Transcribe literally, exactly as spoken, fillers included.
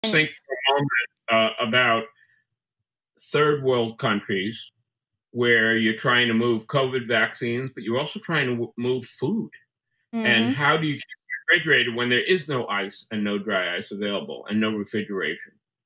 And Think for a moment uh, about third world countries where you're trying to move COVID vaccines, but you're also trying to w- move food. And mhm. how do you keep it refrigerated when there is no ice and no dry ice available and no refrigeration?